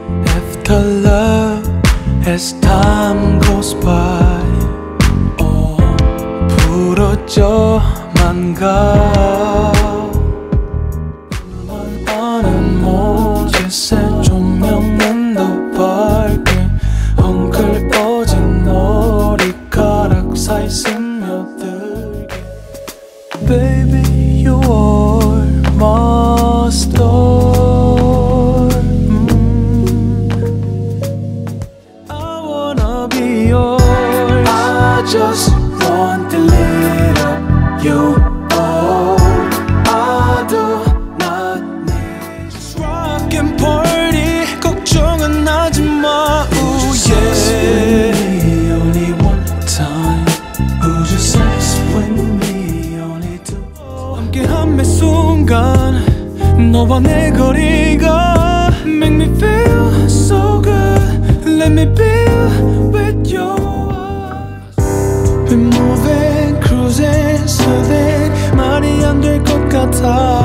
After love, as time goes by, 부러져만 가. 불만 아는 모지새 조명은 더 밝게 헝클어진 머리카락 사이 스며들게. Baby, you are my star. I wanna be yours. I just want to lit up you. Oh, I do not need. Just rock and party. 걱정은 하지 마. Ooh, yeah. Only one time. Would you sex with me? Only two. 함께한 매 순간 너와 내 거리가 make me feel so good. Let me be with you. We're moving, cruising, soothing. 말이 안 될 것 같아.